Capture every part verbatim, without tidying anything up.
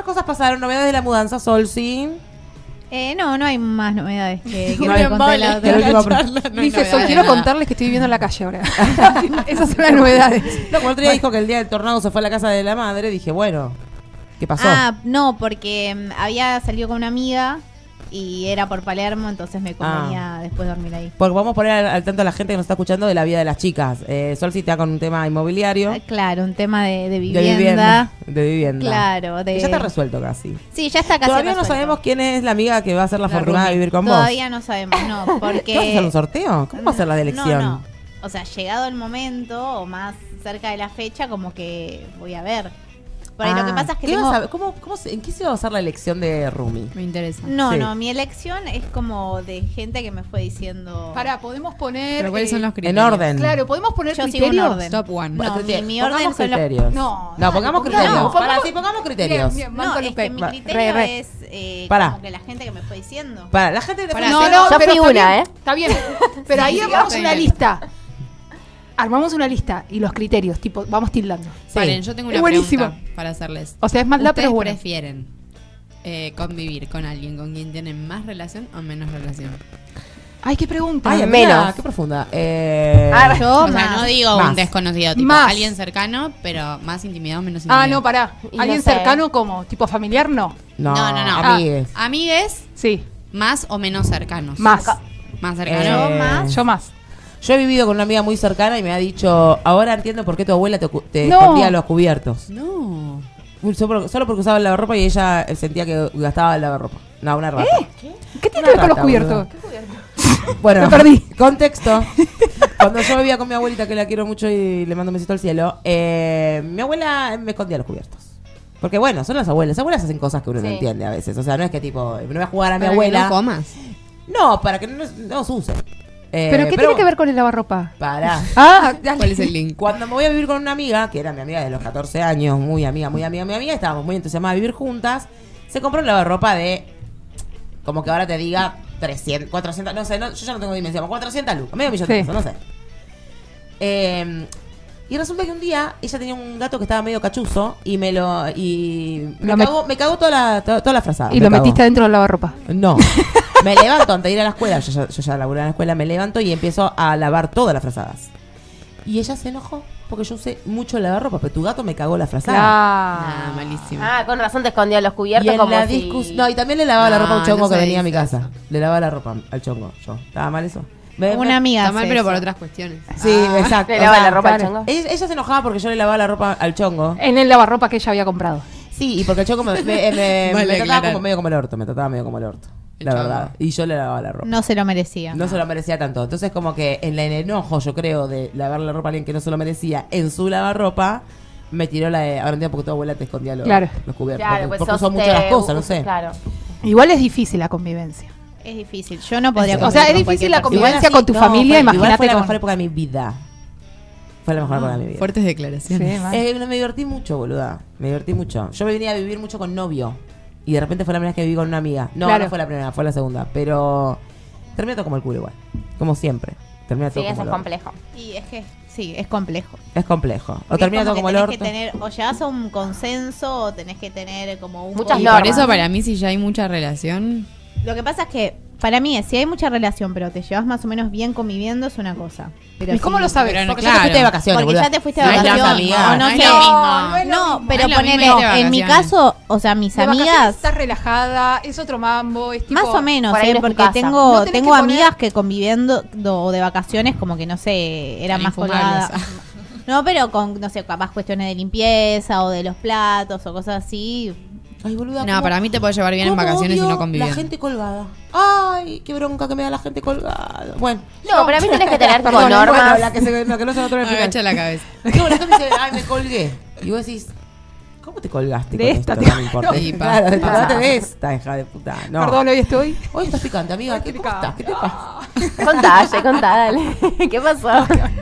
cosas pasaron? ¿Novedades de la mudanza, Sol, sí? Eh, no, no hay más novedades que, que No me hay conté la otra que la vez. charla, no hay Dice, Sol, novedades quiero de nada. contarles que estoy viviendo en la calle ahora. Esas son las novedades. No, como el otro día dijo que el día del tornado se fue a la casa de la madre, dije, bueno, ¿qué pasó? Ah, no, porque mm, había salido con una amiga y era por Palermo, entonces me convenía después dormir ahí. Porque vamos a poner al, al tanto a la gente que nos está escuchando de la vida de las chicas. Eh, Sol sí está con un tema inmobiliario. Ah, claro, un tema de, de De vivienda. vivienda. De vivienda. Claro, de... Que ya está resuelto casi. Sí, ya está casi Todavía no resuelto. sabemos quién es la amiga que va a ser la, La afortunada de roomie. vivir con Todavía vos. no sabemos, no, porque... ¿Qué vas a hacer un sorteo? ¿Cómo va a ser la de elección? No, no. O sea, llegado el momento o más cerca de la fecha, como que voy a ver. Por ahí Ah, lo que pasa es que ¿qué tengo... vas a- cómo- cómo se- ¿En qué se va a basar la elección de Rumi? Me interesa. No, Sí. no, mi elección es como de gente que me fue diciendo... Pará, podemos poner... Pero ¿cuáles son eh, los criterios? En orden. Claro, podemos poner Yo sigo un criterios. orden. Top one. No, mi, Criterio- mi orden pongamos son los... criterios. No, No, pongamos dale, criterios. pongamos- Para, pongamos- sí, pongamos criterios. Bien, bien, No, banco es Lupe. que mi Va, criterio re, re. es eh, Pará. como que la gente que me fue diciendo. Para, la gente de Pará, No, sí. no, Yo pero fui está una, bien, ¿eh? Está bien. Pero ahí Sí, armamos sí, una sí. lista. Armamos una lista y los criterios, tipo, vamos tildando. Sí. Paren, yo tengo Es una buenísimo. pregunta para hacerles. O sea, es maldad, pero ¿Ustedes es bueno. prefieren eh, convivir con alguien con quien tienen más relación o menos relación? Ay, qué pregunta. Ay, amiga, Menos. qué profunda. Eh, Ah, Yo O sea, más. no digo Más. un desconocido, tipo Más. alguien cercano, pero más intimidado o menos intimidado. Ah, no, pará. Y ¿Alguien no sé. cercano como? ¿Tipo familiar? No. no, no, no, no. amigues. Amigues, Sí, más o menos cercanos. más. Más Eh, cercanos. Yo más. Yo más. Yo he vivido con una amiga muy cercana y me ha dicho, ahora entiendo por qué tu abuela te, ocu- te No. escondía los cubiertos. No. Solo por- solo porque usaba el lavarropa y ella eh, sentía que gastaba el lavarropa. No, una rata. ¿Qué tiene Una que ver con los rata, cubiertos? Bueno, Me perdí. contexto. Cuando yo vivía con mi abuelita, que la quiero mucho y le mando un besito al cielo, eh, mi abuela me escondía los cubiertos. Porque bueno, son las abuelas. Las abuelas hacen cosas que uno no Sí. entiende a veces. O sea, no es que tipo, no voy a jugar a mi Para que abuela. no comas. No, para que no, no se use. Eh, ¿Pero qué tiene que ver con el lavarropa? Pará. Ah, dale. ¿Cuál es el link? Cuando me voy a vivir con una amiga, que era mi amiga de los catorce años, muy amiga, muy amiga, muy amiga, estábamos muy entusiasmadas de vivir juntas, se compró un lavarropa de, como que ahora te diga, trescientos, cuatrocientos, no sé, no, yo ya no tengo dimensión, cuatrocientos lucas, medio millón de Sí. pesos, no sé. Eh, y resulta que un día ella tenía un gato que estaba medio cachuzo y me lo, y me, Lo met- cagó, me cagó toda la, toda, toda la frazada. Y me lo cagó. metiste adentro del lavarropa. No. Me levanto antes de ir a la escuela, yo ya, yo ya laburaba en la escuela, me levanto y empiezo a lavar todas las frazadas. Y ella se enojó porque yo usé mucho lavarropa, pero tu gato me cagó la frazada. Ah, Claro. malísimo. Ah, con razón te escondía los Y cubiertos en como la si... discusión. No, y también le lavaba la No, ropa a un chongo no que se venía a mi dice casa. eso. Le lavaba la ropa al chongo, yo. ¿Estaba mal eso? Me- Una me- amiga Está mal, hace pero por eso. otras cuestiones. Sí, Ah. exacto. Le o lava sea, la ropa al claro. chongo. Ella, ella se enojaba porque yo le lavaba la ropa al chongo. En el lavarropa que ella había comprado. Sí, y porque el chongo me, me, me- Vale me trataba aclarar. como medio como el orto, me trataba medio como el orto. El La chongo. verdad. Y yo le lavaba la ropa. No se lo merecía. No se lo merecía tanto. Entonces, como que en el enojo, yo creo, de lavar la ropa a alguien que no se lo merecía en su lavarropa, me tiró la de. Ahora entiendo porque tu abuela te escondía los, Claro. los cubiertos. Claro, porque pues porque sos son muchas te- las cosas, no sé. Claro. Igual es difícil la convivencia. Es difícil. Yo no podría O sea, convivir es con difícil cualquier la persona. convivencia Igual con tu familia, fue- imagínate Igual fue la con- mejor época de mi vida. Fue la mejor época de mi vida. Fuertes declaraciones. Sí, mal. Eh, me divertí mucho, boluda. Me divertí mucho. Yo me venía a vivir mucho con novio. Y de repente fue la primera vez que viví con una amiga. No, Claro. no fue la primera, fue la segunda. Pero termina todo como el culo igual. Como siempre. Termina Sí, todo eso como es el orto. complejo. Y es que sí, es complejo. Es complejo. O Porque termina es todo como como el que orto. tenés que tener, o llegas a un consenso o tenés que tener como un Muchas Y código. por normas. eso para mí si ya hay mucha relación, Lo que pasa es que para mí, si hay mucha relación, pero te llevas más o menos bien conviviendo, es una cosa. Pero ¿Y cómo si- lo sabes? pero no, Porque ya te fuiste de vacaciones, Porque boluda. ya te fuiste de No es la vacaciones. amiga. o no no es sé. lo mismo. No, no es lo No, mismo. pero No es lo ponele, mismo irte de en mi vacaciones. caso, o sea, mis De vacaciones amigas, estás relajada, es otro mambo, es tipo... más o menos, por ahí ¿eh? no es tu porque casa. tengo, No tenés tengo que poner- amigas que conviviendo do- o de vacaciones, como que no sé, eran Eran más infumables. colgadas. No, pero con, no sé, capaz cuestiones de limpieza o de los platos o cosas así. Ay, boluda. no, ¿cómo- para mí te puedes llevar bien en cómo vacaciones y odio no conviviendo. La gente colgada. Ay, qué bronca que me da la gente colgada. Bueno. No, pero a mí tenés que tener tipo Perdón, normas. bueno, la que, se, la que no se notó en el final. Agacha la cabeza. No, la gente dice, ay, me colgué. Y vos decís, ¿cómo te colgaste De con esta, esto? tío. No me importa. Sí, pa- claro, pasa. colgate de esta, hija de puta. No. Perdón, hoy estoy... Hoy estás picante, amiga. ¿Qué, Estoy ¿Cómo estás? picada. ¿Qué te pasa? Contá, Ye, contá, dale. ¿Qué pasó?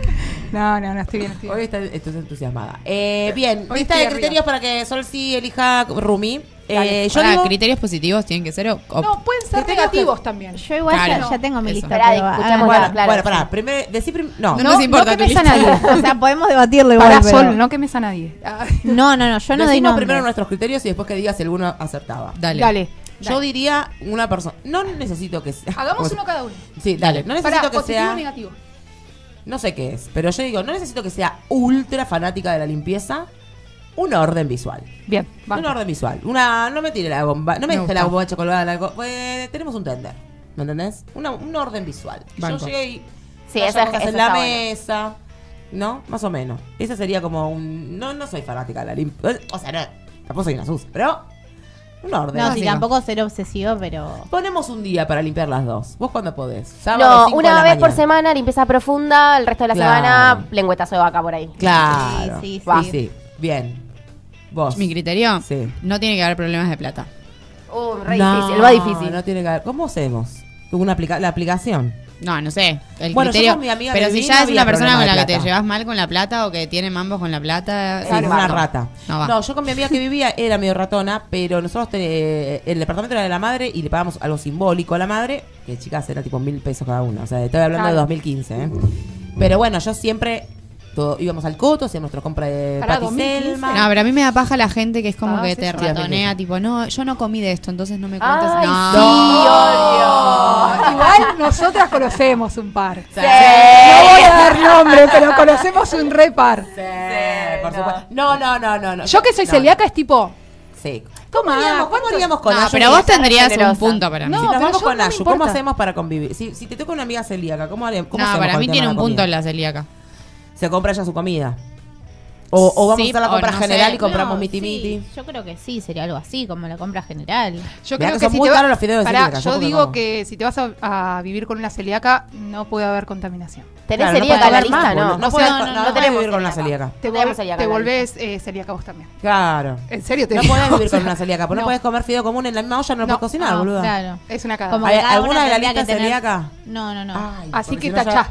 No, no, no, estoy bien, estoy Hoy bien. estás, estás entusiasmada. Eh, bien, Hoy lista estoy de arriba. criterios para que Sol sí elija Rumi. Eh, yo Pará, digo, criterios positivos tienen que ser o, o- No, pueden ser Que tengas negativos también. Yo igual Claro. ya, ya tengo mi Eso. lista. Esperá, pero escuchamos hagan- la- bueno, claro, bueno, sí. pará, primero, decí prim- no. No No, nos importa no tu quemes a lista. nadie. O sea, podemos debatirlo igual. Para pero- Sol, no quemes a nadie. Ah, No, no, no, yo no doy Decimos nombre. primero nuestros criterios y después que digas si alguno acertaba. Dale. Dale. Yo diría una persona, no necesito que sea. Hagamos como- uno cada uno. Sí, dale, no necesito Para que positivo sea, o negativo. no sé qué es, pero yo digo, no necesito que sea ultra fanática de la limpieza, un orden visual. Bien, va. Un orden visual. Una, no me tire la bomba, no me, Me deje gusta. la bombacha colgada. La, co- pues, tenemos un tender, ¿me entendés? Una, un orden visual. Banco. Yo llegué y Sí, haya esa- cosas eso en la está bueno. mesa, ¿no? Más o menos. Esa sería como un, no, no soy fanática de la limpieza, o sea, no, tampoco soy una sucia, pero un orden. No, así. sí, tampoco ser obsesivo, pero. Ponemos un día para limpiar las dos. ¿Vos cuándo podés? Sábado, No, cinco de una la vez por mañana. semana, limpieza profunda, el resto de la Claro. semana, lengüetazo de vaca por ahí. Claro. Sí, sí, Va, sí. sí. Bien. Vos. Mi criterio, Sí. no tiene que haber problemas de plata. Uh, re No, difícil, va difícil. No tiene que haber. ¿Cómo hacemos? Una aplica la aplicación. No, no sé. El Bueno, yo criterio. con mi amiga pero me si vi, ya no es había una persona problema con de la que te plata. llevas mal con la plata o que tiene mambos con la plata. Sí, eh, es no, una no. rata. No va. No, yo con mi amiga que vivía era medio ratona, pero nosotros te- el departamento era de la madre y le pagamos algo simbólico a la madre, que chicas era tipo mil pesos cada una. O sea, estoy hablando Claro. de dos mil quince, ¿eh? Pero bueno, yo siempre todo- íbamos al Coto, hacíamos nuestra compra de Pará, Pati dos mil quince. Selma. No, pero a mí me da paja la gente que es como Ah, que sí, te sí. ratonea, tipo, no, yo no comí de esto, entonces no me cuentes. Ay, no. sí, obvio. Igual nosotras conocemos un par. Sí. No voy a dar nombre, pero conocemos un re par. Sí, por supuesto. No, no, no, no, no. Yo que soy No, celíaca es tipo, Sí. Toma, ¿Cómo haríamos, cómo ¿cuántos? haríamos con No, Ayu? pero vos tendrías generosa. un punto para mí. No, Si nos pero vamos yo con no me Ayu, ¿cómo importa. hacemos para convivir? Si, si te toca una amiga celíaca, ¿cómo haríamos? ¿Cómo No, hacemos para con mí el tema tiene de un la punto comida? la celíaca. Se compra ella su comida. O, o vamos Sí, a hacer la o compra no general sé. y compramos No, miti sí, miti. yo creo que sí, sería algo así, como la compra general. yo Mirá creo que que, son si muy te va- caros los fideos de Pará, celíaca, yo yo porque digo como. que si te vas a, a vivir con una celíaca, no puede haber contaminación. ¿Tenés Claro, no celíaca puede en la haber más, lista? boludo. No. No O podés sea, no, no, no no podés tenemos vivir con una celíaca. celíaca. Te, Tenemos vol- celíaca te en la volvés eh, celíaca vos también. Claro. En serio te No digo. podés vivir con una celíaca, porque no, No. podés comer fideo común en la misma olla, no lo No. podés cocinar, No, boludo. Claro. Es una cagada. Como ¿Hay que cada alguna uno de la tendría lista que tener- celíaca? No, no, no. Ay, Así porque que si no tachá.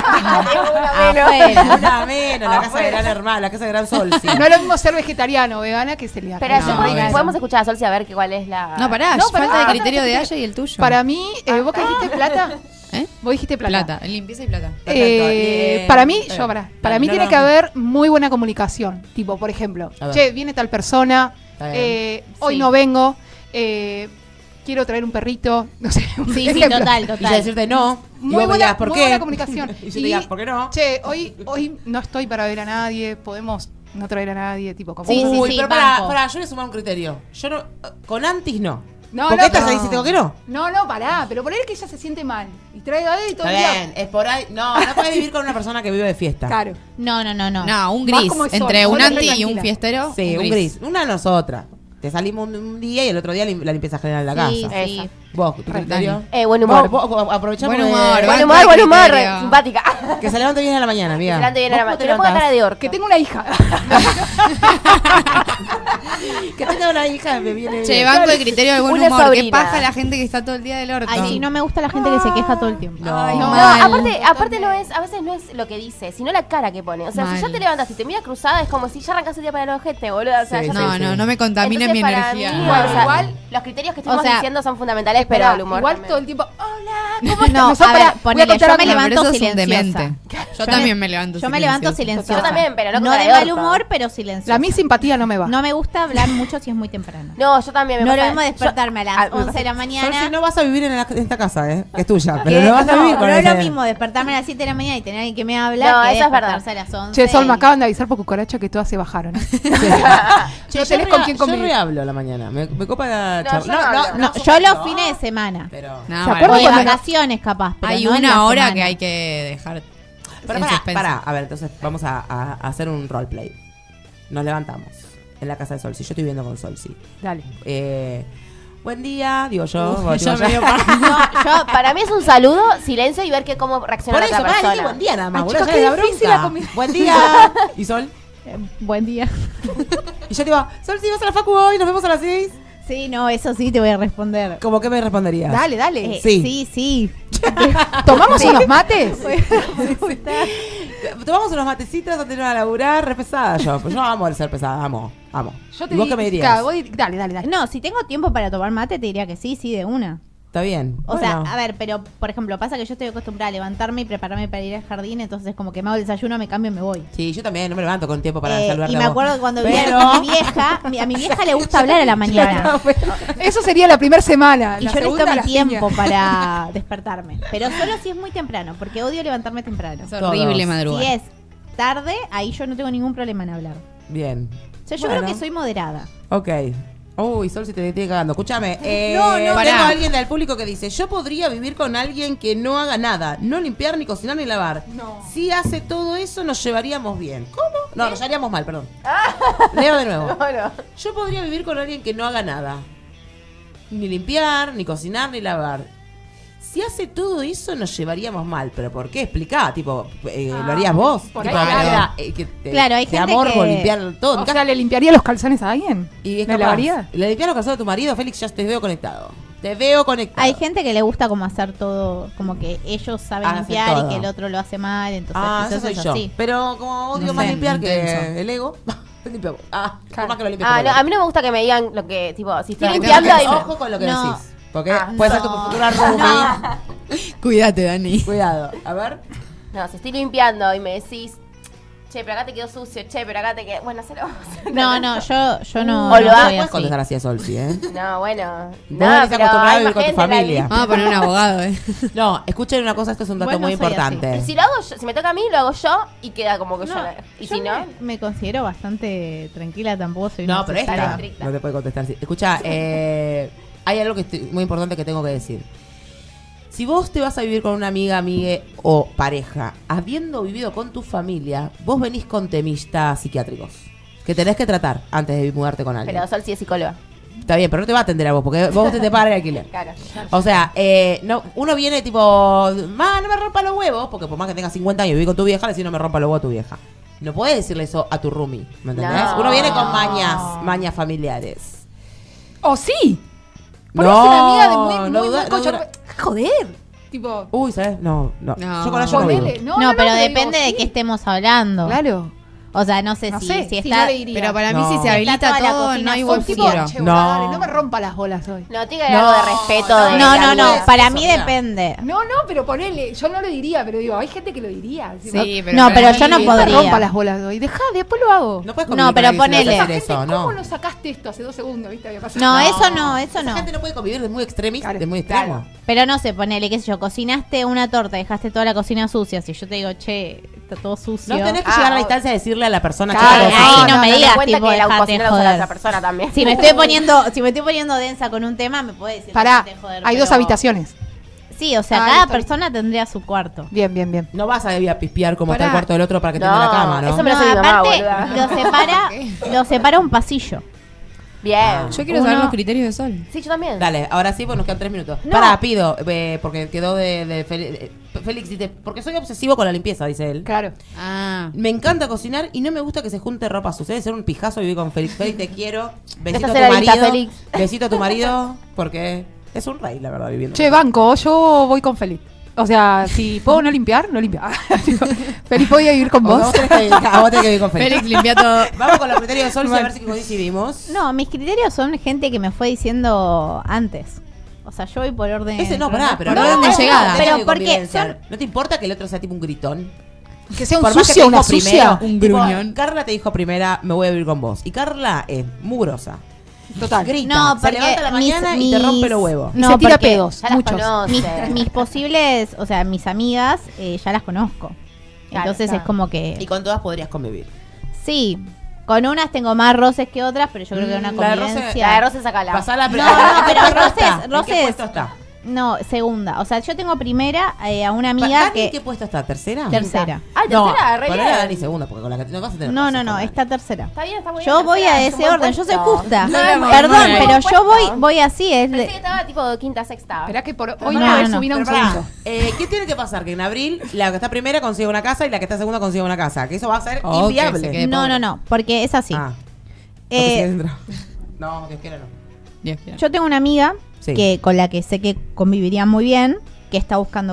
Afuera. Una menos, la casa de Gran Hermana, la casa de Gran Sol, sí. No es lo mismo ser vegetariano o vegana que celíaca. Espera, No, yo pod- obvio. podemos escuchar a Solsi a ver que cuál es la... No, pará, No, pará. falta de Ah, criterio de Aya y el tuyo. Para mí, eh, ¿vos qué dijiste plata? ¿Eh? Vos dijiste plata. Plata, limpieza y plata. Eh, Perfecto. para mí, Eh, yo, para, dale, para mí no, tiene no. que haber muy buena comunicación. Tipo, por ejemplo, A ver. che, viene tal persona, Está bien. eh, hoy Sí. no vengo, eh, quiero traer un perrito, no sé. un Sí, sí, ejemplo. total, Y yo total. decirte no. y Muy vos me buena, digas, ¿por muy qué? buena comunicación. Y yo te diga, ¿por qué no? Che, hoy, hoy no estoy para ver a nadie, podemos no traer a nadie, tipo, como... Sí, sí, Uy, sí, pero para, banco. para, yo voy a sumar un criterio. Yo no, con Antis no. No, Porque no, esta pero- se dice tengo que no. No, no, pará, pero por ahí que ella se siente mal y traiga a él y todo Está el día. bien, es por ahí. No, no puedes vivir con una persona que vive de fiesta. Claro. No, no, no, no. No, un Vas gris. como el sol, Entre vos un te anti y tranquila. un fiestero. Sí, un gris. Una de nosotras. Te salimos un, un día y el otro día lim- la limpieza general de la Sí, casa. sí. Vos, tu criterio. Eh, buen humor. Vos, vos, aprovechamos Buen de- humor, Buen banco humor, de buen humor, criterio. simpática. Que se levante bien a la mañana, amiga. Delante viene la ¿Vos mano. cómo Te lo pongo cara de orto. Que tengo una hija. Que tenga una hija me viene Che, bien. banco de criterio de buen Una humor. Qué sobrina. paja la gente que está todo el día del orto. Ay, sí, no me gusta la gente que se queja todo el tiempo. No. Ay, No, No, mal. aparte, aparte no es, a veces no es lo que dice, sino la cara que pone. O sea, Mal. si ya te levantas y te miras cruzada, es como si ya arrancas el día para el ojete, boludo. O sea, Sí, ya sí, te- No, no, no me contaminen Entonces, mi para energía. mí, Bueno, o sea, igual- los criterios que estuvimos O sea, diciendo son fundamentales, pero Pará, el humor igual también. todo el tiempo, hola, ¿cómo estás? No, Nosotros, a ver, pará, voy a ponele, contar yo algo. me No, pero levanto eso es un silenciosa. demente. Yo Yo también me- me levanto Yo me levanto silenciosa. silenciosa. Yo también, pero no con No cara de de mal orto. humor, pero silenciosa. La mi simpatía no me va. No me gusta hablar mucho si es muy temprano. No, yo también me No lo pasa- mismo yo- despertarme a las Ah, once de la Sol, mañana. si no vas a vivir en, la- en esta casa, ¿eh? Que es tuya. Pero que- no vas a vivir con no es ese- lo mismo despertarme a las siete de la mañana y tener alguien que me habla No, que eso es verdad. despertarse a las once. Che, Sol, me y- acaban de avisar por cucaracha que todas se bajaron. ¿eh? Che, No yo tenés re- con quién Yo convivir. re hablo a la mañana. Me, me copa la No, charla. yo no hablo. No, yo los fines de semana. Pero. No, ¿Se bueno. acuerdan O de cuando- vacaciones, capaz. Pero Hay no en una la hora semana. que hay que dejar Pero en pará, suspenso. pará. A ver, entonces vamos a, a- a hacer un roleplay. Nos levantamos en la casa de Sol. Si yo estoy viviendo con Sol, sí. Dale. Eh, buen día, digo yo. Uf, digo ya yo. me dio No, yo, para mí es un saludo, silencio y ver que cómo reacciona Por la eso, otra pará, persona. dije buen día nada más. Ay, boludo, chicos, ya qué es la difícil bronca. la comida. Buen día. ¿Y Sol? Eh, buen día. Y yo te digo, Sol, si vas a la facu hoy, nos vemos a las seis. Sí, no, eso sí te voy a responder. ¿Cómo que me responderías? Dale, dale. Eh, Sí. sí, sí. ¿Tomamos unos mates? Tomamos unos matecitos antes de ir a laburar, re pesada yo. Pues yo amo el ser pesada, amo. amo. Yo te ¿Y vos di- qué me dirías? Claro, vos di- dale, dale, dale. No, si tengo tiempo para tomar mate, te diría que sí, sí, de una. Está bien. O Bueno. sea, a ver, pero por ejemplo, pasa que yo estoy acostumbrada a levantarme y prepararme para ir al jardín, entonces como que me hago el desayuno, me cambio y me voy. Sí, yo también, no me levanto con tiempo para Eh, saludarte y a me vos. acuerdo que cuando Pero- vivía con mi vieja, mi- a mi vieja le gusta hablar a la mañana. Eso sería la primera semana. Y la yo segunda necesito mi la tiempo piña. para despertarme. Pero solo si es muy temprano, porque odio levantarme temprano. Es horrible Todos. madrugar. Si es tarde, ahí yo no tengo ningún problema en hablar. Bien. O sea, yo Bueno. creo que soy moderada. Ok. Uy, Sol, si te estoy cagando. Escúchame. Eh, No, no, tengo pará. a alguien del público que dice: yo podría vivir con alguien que no haga nada, no limpiar, ni cocinar, ni lavar. No. Si hace todo eso, nos llevaríamos bien. ¿Cómo? No, nos llevaríamos mal, perdón. Leo de nuevo. Bueno. Yo podría vivir con alguien que no haga nada. Ni limpiar, ni cocinar, ni lavar. Si hace todo eso, nos llevaríamos mal. ¿Pero por qué? Explicá. Tipo, eh, ¿lo harías vos? por Tipo, ahí, que te claro. da, eh, que te, Claro, hay te gente amorbo que- limpiar todo. O sea, ¿le limpiaría los calzones a alguien? y es ¿Me capaz. lavaría? ¿Le limpiar los calzones a tu marido? Félix, ya te veo conectado. Te veo conectado. Hay gente que le gusta como hacer todo, como que ellos saben Hacen limpiar todo. y que el otro lo hace mal, entonces Ah, quizás eso soy es yo. así. Pero como odio No más sé, limpiar intenso. que el ego, limpio vos. Ah, por Claro. más que lo limpies Ah, como no, yo. a mí no me gusta que me digan lo que, tipo, si estoy Claro, limpiando tenés y que- me... Ojo con lo que No. decís. Porque Ah, puede no. ser tu futura roomie. Cuídate, Dani. Cuidado. A ver. No, si estoy limpiando y me decís, che, pero acá te quedó sucio, che, pero acá te quedó... Bueno, se lo vamos a hacer. No, no, yo, yo no, O no lo soy hago. Puedes así. contestar así a Solsi, ¿eh? No, bueno. Vos No, venís pero acostumbrada a hay vivir más con tu gente en la familia. lista. Vamos a poner un abogado, eh. No, escuchen una cosa, esto es un dato Igual no muy soy así. importante. Pero si lo hago yo, si me toca a mí, lo hago yo y queda como que yo... No, la- Y yo si no... me, me considero bastante tranquila, tampoco soy No, una pero obsesiva. esta estricta. no te puede contestar así. Escucha, eh, hay algo que estoy- muy importante que tengo que decir. Si vos te vas a vivir con una amiga, amigue o pareja, habiendo vivido con tu familia, vos venís con temistas psiquiátricos que tenés que tratar antes de mudarte con alguien. Pero Sol sí es psicóloga. Está bien, pero no te va a atender a vos, porque vos te, te pagas el alquiler. Claro. O sea, eh, no, uno viene tipo, ma, no me rompa los huevos, porque por más que tengas cincuenta años y viví con tu vieja, le decís no me rompa los huevos a tu vieja. No podés decirle eso a tu roomie, ¿me entendés? No. Uno viene con mañas, mañas familiares. ¡Oh, sí! Por No, eso es una amiga de muy, muy, no muy dura- no cochor- dura- Joder. Tipo, Uy, ¿sabes? No, no. No. Yo con ella no vivo. ponele. No, No, no, pero no, depende digo, de sí. qué estemos hablando. Claro. O sea, no sé No si, sé, si si está... yo le diría. Pero para mí, No. si se Está habilita toda la todo, cocina no hay O buen tipo, futuro. che, No. dale, no me rompa las bolas hoy. No, tiene que haber algo de respeto de... No, de no, no, amigos. para eso, mí mira. depende. No, no, pero ponele, yo no lo diría, pero digo, hay gente que lo diría. Sí, no, pero No, para pero mí- yo no me podría. rompa las bolas hoy. Dejá, después lo hago. No puedes No, convivir pero con alguien si le vas a ponele. hacer eso, Gente, ¿no? ¿cómo no sacaste esto hace dos segundos? ¿Viste? Había pasado. No, eso no, eso Esa no. gente no puede convivir de muy extremis, Claro, de muy extremo. claro. Pero no sé, ponele, qué sé yo, cocinaste una torta, dejaste toda la cocina sucia. Si yo te digo, che, está todo sucio. No tenés que Ah, llegar a la obvio. instancia de decirle a la persona Claro, che, ahí vos- no me te digas, cuenta tipo, que la dejate cocina la usa la joder. otra persona también. Si me estoy poniendo, si me estoy poniendo densa con un tema, me puede decir. Pará, dejate joder, hay pero- dos habitaciones. Sí, o sea, Ah, cada está bien. persona tendría su cuarto. Bien, bien, bien. No vas a ir a pispear como está el Pará. cuarto del otro para que No, tenga la cama, ¿no? eso me No, lo hace mi mamá, aparte, boluda. lo separa, lo separa un pasillo. Bien. Yo quiero Uno- saber los criterios de Sol. Sí, yo también. Dale, ahora sí, pues nos quedan tres minutos. No. Pará, pido, eh, porque quedó de, de Félix, eh, Félix dice, porque soy obsesivo con la limpieza, dice él. Claro. Ah. Me encanta cocinar y no me gusta que se junte ropa sucia. Debe ser un pijazo vivir con Félix. Félix, te quiero. Besito a tu Esta será la lista, marido. Félix. Besito a tu marido, porque es un rey, la verdad, viviendo. Che, banco, yo voy con Felipe. O sea, si puedo no limpiar, no limpiar. Felipe, podía vivir con O vos. vos tenés que, a vos tenés que vivir con Félix. Félix limpia todo. Vamos con los criterios de Sol y a ver si coincidimos. No, mis criterios son gente que me fue diciendo antes. O sea, yo voy por orden. Ese no, pará, pero Por no, orden de no, llegada. no, Pero no, porque convivencia. son- ¿No te importa que el otro sea tipo un gritón? Que sea un Por más que sucio, te una dijo sucia. primero, Un tipo, gruñón. Carla te dijo primera, me voy a vivir con vos. Y Carla es mugrosa. Total. Grita, No, se porque levanta a la mis- mañana y te mis- rompe los huevos. Y No, se tira porque pedos, ya las muchos. conoce. Mis, mis posibles, o sea, mis amigas, eh, ya las conozco. Claro, Entonces claro. es como que. Y con todas podrías convivir. Sí, con unas tengo más roces que otras, pero yo creo que una Mm, la de roce- convivencia. La de Rose sacala. Pasala, No, no, pero ¿en qué puesto Roses- está? ¿En Roses- qué puesto está? No, segunda. O sea, yo tengo primera eh, a una amiga Dani, que. ¿en qué puesto está? ¿Tercera? Tercera. Ah, tercera, re ponele bien. a Dani segunda, porque con la que no vas a tener No, cosas no, con no, Dani. está tercera. Está bien, está muy bien. Yo voy tercera, a es un ese buen orden, yo soy puesto. justa. No, es muy Perdón, bien. pero Buen yo voy, puesto. voy así. Es Pensé de- que estaba tipo quinta, sexta. Esperá que por hoy No, no, no, voy a no. subir a un Pero pará, segundo. eh, ¿qué tiene que pasar? Que en abril la que está primera consiga una casa y la que está segunda consiga una casa. Que eso va a ser Oh, que inviable. se quede No, pobre. no, no, porque es así. Ah, Eh, porque si adentro. No, Dios quiera no. Dios quiera. yo tengo una amiga Sí. que con la que sé que conviviría muy bien, que está buscando casa.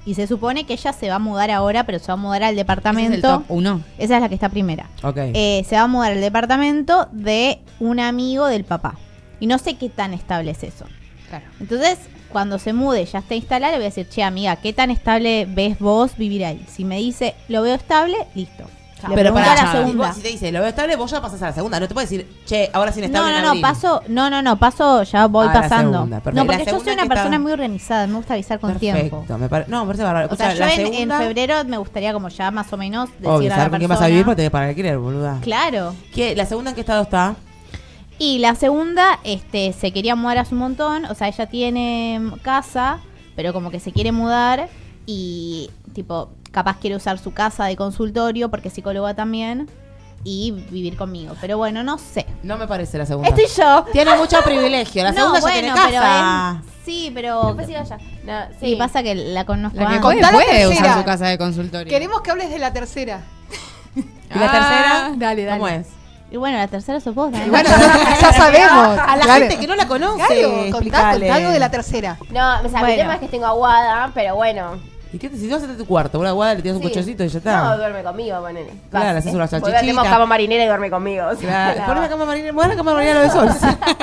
Y se supone que ella se va a mudar ahora, pero se va a mudar al Ese es el departamento. top uno. Esa es la que está primera. Ok. Eh, se va a mudar al departamento de un amigo del papá. Y no sé qué tan estable es eso. Claro. Entonces, cuando se mude, ya está instalada, le voy a decir, che, amiga, ¿qué tan estable ves vos vivir ahí? Si me dice, lo veo estable, listo. Le Pero pregunto para a la segunda. Si te dice, lo veo estable, vos ya pasás a la segunda. No te puedes decir, che, ahora sin No, estable. no, en no, abril. paso, no, no, no, paso, ya voy Ah, la pasando. segunda, perfecto. No, ¿Y porque la yo soy segunda una que persona está? muy organizada, me gusta avisar con Perfecto. tiempo. Me pare... No, me parece bárbaro. O sea, Escucha, yo la en, en segunda... febrero me gustaría como ya más o menos decir Obvio, a la saber con quién vas a persona- vivir porque tenés que pagar alquiler, boluda. Claro. ¿Qué? ¿La segunda en qué estado está? Y la segunda, este, se quería mudar hace un montón. O sea, ella tiene casa, pero como que se quiere mudar y, tipo, capaz quiere usar su casa de consultorio porque es psicóloga también y vivir conmigo. Pero bueno, no sé. No me parece la segunda. Estoy yo. Tiene mucho privilegio. La segunda no, ya bueno, tiene pero casa. es- sí, pero Después sigo allá. No, sí. sí. pasa que la conozco La que antes. puede, Contá la puede tercera. usar su casa de consultorio. Queremos que hables de la tercera. ¿Y la tercera? Dale, dale. ¿Cómo es? Y bueno, la tercera sos vos, Dani. Y bueno, ya, ya sabemos. A la Claro. gente que no la conoce. Claro, contá, explicale. contá algo de la tercera. No, o sea, mi Bueno. tema es que tengo aguada, pero bueno. ¿Y qué te si vas a tu cuarto? Una guada, le tiras un Sí. cochecito y ya No, está. duerme conmigo, ponele. Claro, Casi. haces una Porque salchichita. hacemos cama marinera y duerme conmigo. o sea, Claro. la- Poné la cama marina, mueve la cama marina lo de sol.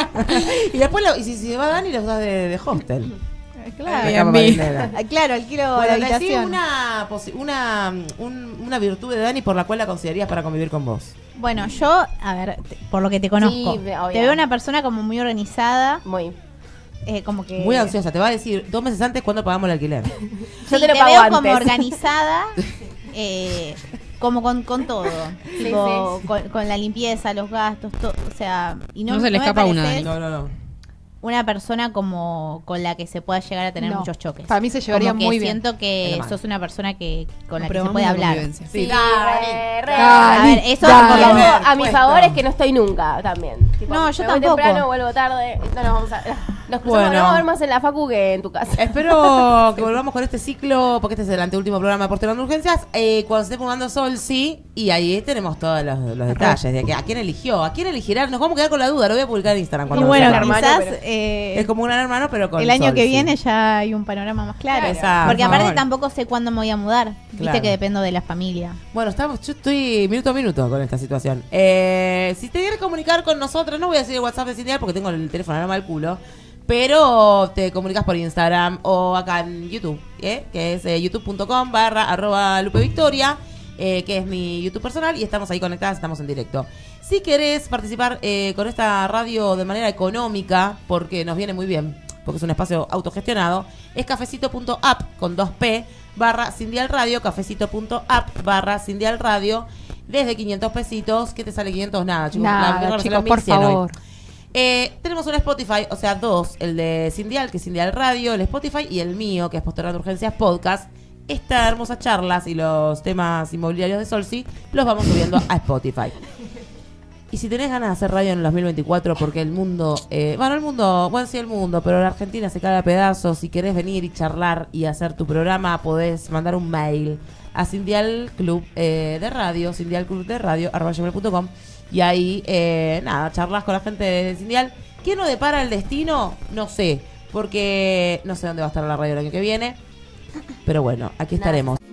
y después, la- y si se va Dani, la usas de, de hostel. Claro. La cama Bien, marinera. Ah, claro, alquilo la Bueno, decí habitación. una, posi- una, un- una virtud de Dani por la cual la considerarías para convivir con vos. Bueno, yo, a ver, te- por lo que te conozco, Sí, obvio. te veo una persona como muy organizada, Muy. eh, como que... Muy ansiosa, te va a decir dos meses antes cuándo pagamos el alquiler. Yo Sí, te lo te pago veo antes. como organizada, eh, como con, con todo, Sí, tipo, sí. Con, con la limpieza, los gastos, todo, o sea, y no, No se le me escapa una, pareces No, no, no. una persona como con la que se pueda llegar a tener No, muchos choques. para mí se llevaría Como que muy bien. siento que Menos mal. sos una persona que con la que se Probamos puede la hablar. convivencia. Sí, Dani. re, re. Dani, A ver, eso Dani. por lo Algo menos. a mi Puesto. favor es que no estoy nunca también. Tipo, No, yo me voy tampoco. temprano, vuelvo tarde. No nos vamos a. Nos cruzamos, Bueno. nos vamos a ver más en la facu que en tu casa. Espero que volvamos con este ciclo, porque este es el anteúltimo programa de Postergando Urgencias. Eh, cuando se esté mudando Sol, sí. Y ahí tenemos todos los, los detalles de que, a quién eligió, a quién elegirá. Nos vamos a quedar con la duda, lo voy a publicar en Instagram. Y Cuando bueno, lo sepa. hermano, quizás pero- eh, Es como un gran hermano, pero con el año Sol, que sí. viene ya hay un panorama más claro. Exacto. Porque Por aparte favor. tampoco sé cuándo me voy a mudar. Claro. Viste que dependo de la familia. Bueno, estamos, yo estoy minuto a minuto con esta situación. Eh, si te quieres comunicar con nosotros, no voy a decir el WhatsApp de Cintia porque tengo el teléfono arma al culo, pero te comunicas por Instagram o acá en YouTube, ¿eh? Que es eh, youtube.com barra arroba Lupe Victoria, eh, que es mi YouTube personal y estamos ahí conectadas, estamos en directo. Si querés participar eh, con esta radio de manera económica, porque nos viene muy bien, porque es un espacio autogestionado, es cafecito.app con dos P barra Sindial Radio, cafecito.app barra Sindial Radio, desde quinientos pesitos. ¿Qué te sale quinientos? Nada, chicos. La Nada, mierda sale chicos, mil por cien hoy. favor. Eh, tenemos un Spotify, o sea, dos, el de Sindial, que es Sindial Radio, el Spotify, y el mío, que es Postergando Urgencias Podcast. Estas hermosas charlas y los temas inmobiliarios de Solsi los vamos subiendo a Spotify. Y si tenés ganas de hacer radio en el dos mil veinticuatro, porque el mundo, eh, bueno, el mundo, bueno, sí el mundo, pero la Argentina se cae a pedazos. Si querés venir y charlar y hacer tu programa, podés mandar un mail a Sindial Club eh, de Radio, Sindial Club de Radio, arroba gmail punto com. Y ahí, eh, nada, charlas con la gente de Sindial. ¿Qué nos depara el destino? No sé, porque no sé dónde va a estar la radio el año que viene. Pero bueno, aquí estaremos.